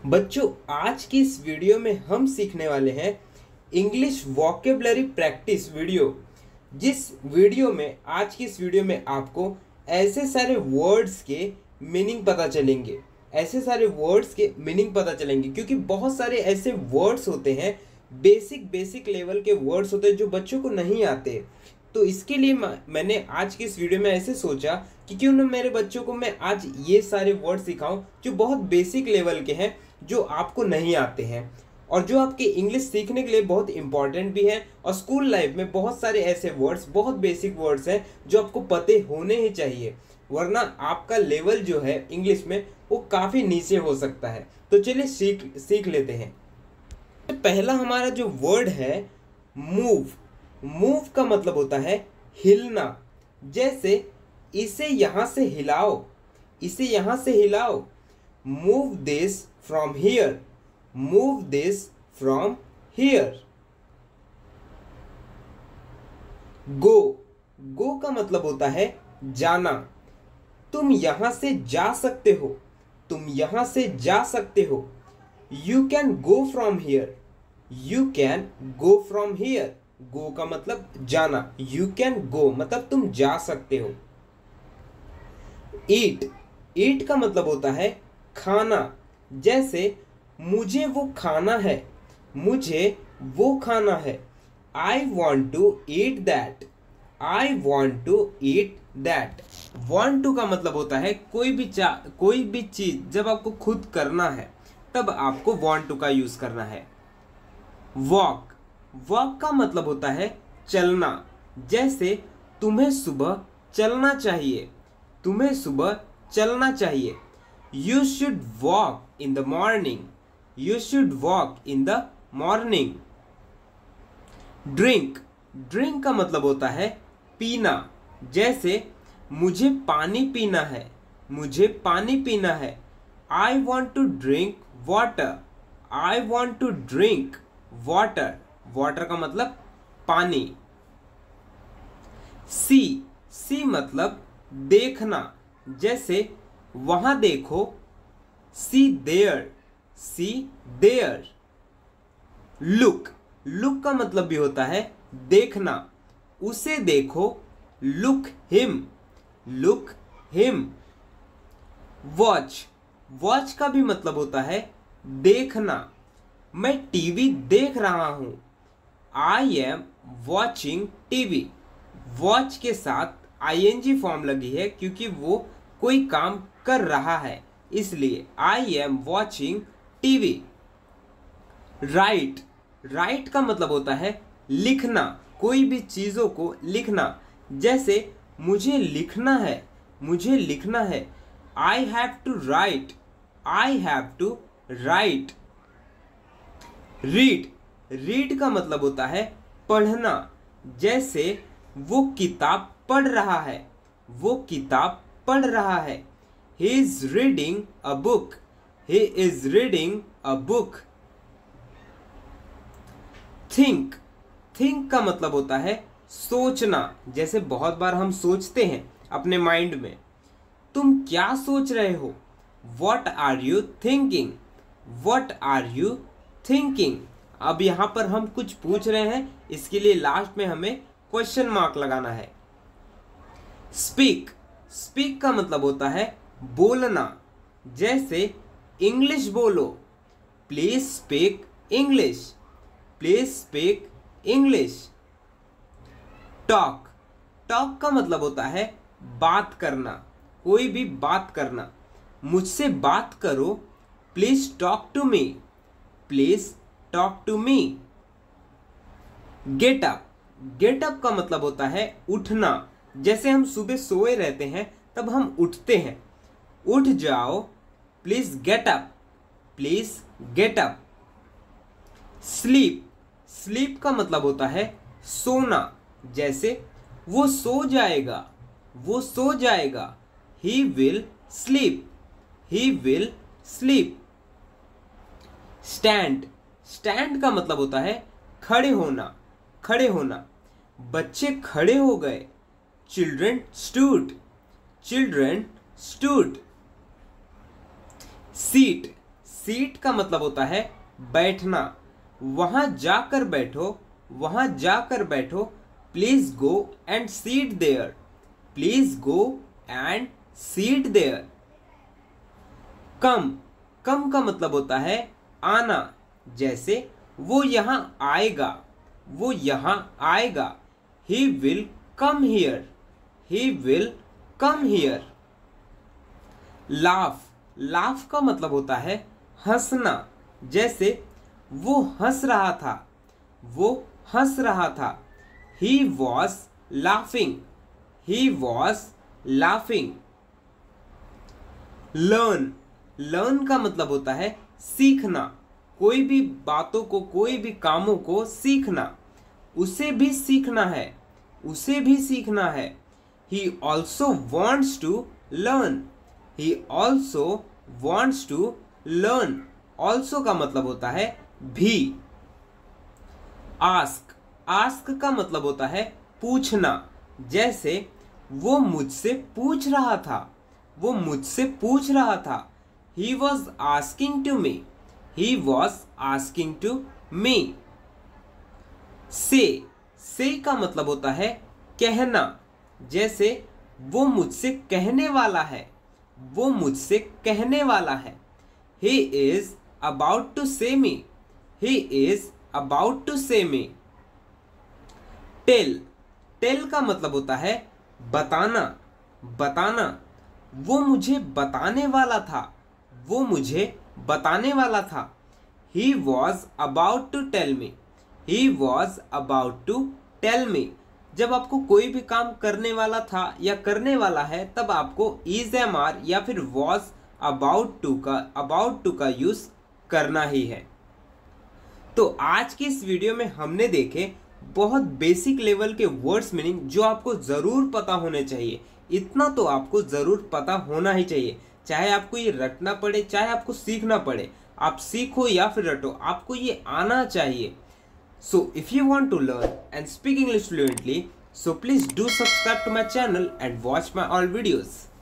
बच्चों, आज की इस वीडियो में हम सीखने वाले हैं इंग्लिश वोकेबलरी प्रैक्टिस वीडियो। जिस वीडियो में आज की इस वीडियो में आपको ऐसे सारे वर्ड्स के मीनिंग पता चलेंगे, क्योंकि बहुत सारे ऐसे वर्ड्स होते हैं, बेसिक लेवल के वर्ड्स होते हैं जो बच्चों को नहीं आते। तो इसके लिए मैंने आज की इस वीडियो में ऐसे सोचा कि क्यों ना मेरे बच्चों को मैं आज ये सारे वर्ड सिखाऊं जो बहुत बेसिक लेवल के हैं, जो आपको नहीं आते हैं और जो आपके इंग्लिश सीखने के लिए बहुत इंपॉर्टेंट भी हैं। और स्कूल लाइफ में बहुत सारे ऐसे वर्ड्स, बहुत बेसिक वर्ड्स हैं जो आपको पते होने ही चाहिए, वरना आपका लेवल जो है इंग्लिश में वो काफ़ी नीचे हो सकता है। तो चलिए सीख लेते हैं। पहला हमारा जो वर्ड है मूव। मूव का मतलब होता है हिलना। जैसे इसे यहाँ से हिलाओ, move this from here, move this from here. Go. Go का मतलब होता है जाना। तुम यहां से जा सकते हो, you can go from here, go का मतलब जाना, यू कैन गो मतलब तुम जा सकते हो। ईट। ईट का मतलब होता है खाना। जैसे मुझे वो खाना है, I want to eat that, want to का मतलब होता है कोई भी चीज जब आपको खुद करना है तब आपको वॉन्ट टू का यूज करना है। वॉक। वॉक का मतलब होता है चलना। जैसे तुम्हें सुबह चलना चाहिए, you should walk in the morning, drink. Drink का मतलब होता है पीना। जैसे मुझे पानी पीना है, I want to drink water, water का मतलब पानी। सी मतलब देखना। जैसे वहां देखो, सी देयर। लुक का मतलब भी होता है देखना। उसे देखो, लुक हिम। वॉच का भी मतलब होता है देखना। मैं टीवी देख रहा हूं, I am watching TV. Watch के साथ आईएनजी फॉर्म लगी है क्योंकि वो कोई काम कर रहा है, इसलिए I am watching TV. Right का मतलब होता है लिखना, कोई भी चीजों को लिखना। जैसे मुझे लिखना है, I have to write. Read का मतलब होता है पढ़ना। जैसे वो किताब पढ़ रहा है, he is reading a book। Think का मतलब होता है सोचना। जैसे बहुत बार हम सोचते हैं अपने माइंड में, तुम क्या सोच रहे हो, what are you thinking। अब यहां पर हम कुछ पूछ रहे हैं, इसके लिए लास्ट में हमें क्वेश्चन मार्क लगाना है। स्पीक का मतलब होता है बोलना। जैसे इंग्लिश बोलो, प्लीज स्पीक इंग्लिश। टॉक का मतलब होता है बात करना, कोई भी बात करना। मुझसे बात करो, please talk to me. Get up का मतलब होता है उठना। जैसे हम सुबह सोए रहते हैं तब हम उठते हैं, उठ जाओ, प्लीज गेट अप। स्लीप का मतलब होता है सोना। जैसे वो सो जाएगा, ही विल स्लीप। स्टैंड का मतलब होता है खड़े होना। बच्चे खड़े हो गए, चिल्ड्रन स्टूड। सीट सीट का मतलब होता है बैठना, वहां जाकर बैठो, वहां जाकर बैठो। Please go and seat there, please go and seat there. Come, come का मतलब होता है आना, जैसे वो यहां आएगा, वो यहां आएगा। He will come here, he will come here. Laugh, laugh का मतलब होता है हंसना, जैसे वो हंस रहा था, वो हंस रहा था। He was laughing, he was laughing. Learn, learn का मतलब होता है सीखना, कोई भी बातों को, कोई भी कामों को सीखना। उसे भी सीखना है, उसे भी सीखना है। He also wants to learn, he also wants to learn। also का मतलब होता है भी। ask, ask का मतलब होता है पूछना, जैसे वो मुझसे पूछ रहा था, वो मुझसे पूछ रहा था। He was asking to me, he was asking to me। say, say का मतलब होता है कहना, जैसे वो मुझसे कहने वाला है, वो मुझसे कहने वाला है। He is about to say me, he is about to say me। Tell, tell का मतलब होता है बताना, बताना। वो मुझे बताने वाला था, वो मुझे बताने वाला था। He was about to tell me, he was about to tell me। जब आपको कोई भी काम करने वाला था या करने वाला है, तब आपको is am are या फिर was about to का यूज करना ही है। तो आज की इस वीडियो में हमने देखे बहुत बेसिक लेवल के वर्ड्स मीनिंग, जो आपको जरूर पता होने चाहिए। इतना तो आपको जरूर पता होना ही चाहिए, चाहे आपको ये रटना पड़े, चाहे आपको सीखना पड़े। आप सीखो या फिर रटो, आपको ये आना चाहिए। So if you want to learn and speak English fluently, so please do subscribe to my channel and watch my all videos.